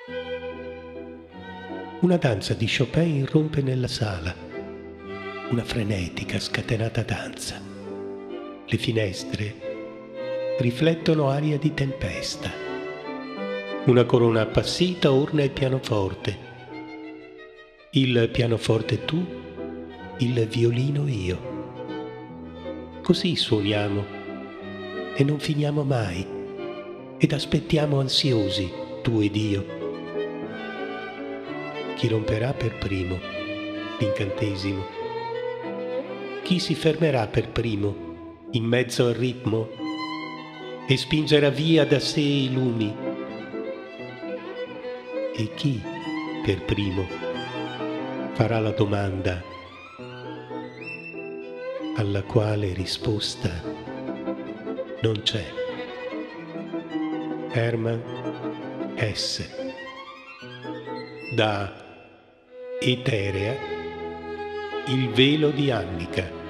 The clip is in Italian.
Una danza di Chopin irrompe nella sala, una frenetica, scatenata danza. Le finestre riflettono aria di tempesta. Una corona appassita orna il pianoforte. Il pianoforte tu, il violino io. Così suoniamo e non finiamo mai, ed aspettiamo ansiosi, tu ed io. Chi romperà per primo l'incantesimo? Chi si fermerà per primo in mezzo al ritmo e spingerà via da sé i lumi? E chi per primo farà la domanda alla quale risposta non c'è? Hermann Hesse. Da Eterea, il velo di Annika.